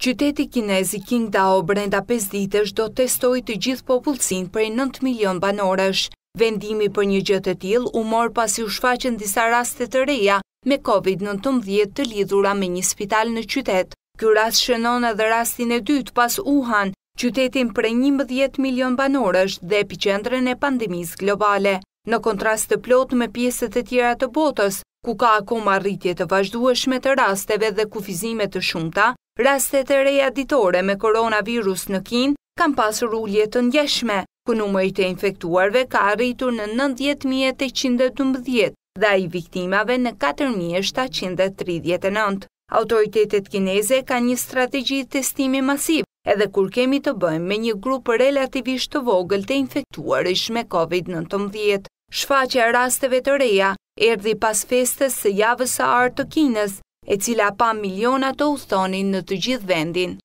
Qyteti kinez i Qingdao brenda 5 ditësh do testoj të gjithë popullsinë prej 9 milion banorësh. Vendimi për një gjë të tillë u mor pasi u shfaqën disa raste të reja me COVID-19 të lidhura me një spital në qytet. Ky rast shënon edhe rastin e dytë pas Wuhan, qytetin prej 11 milion banorësh dhe epiqendrën e pandemisë globale. Në kontrast të plot me pjesët e tjera të botës, ku ka akoma rritje të vazhdueshme të rasteve dhe kufizime të shumta, rastet e reja ditore me koronavirus në Kinë kanë pasur ulje të ndjeshme, ku numri i infektuarve ka arritur në 90.812 dhe ai viktimave në 4.739. Autoritetet kineze kanë një strategji testimi masiv, edhe kur kemi të bëjmë me një grup relativisht të vogël të infektuarish me COVID-19. Shfaqja e rasteve të reja erdhi pas festës së javës së artë të Kinës, e cila pa miliona të udhëtonin në të gjithë vendin.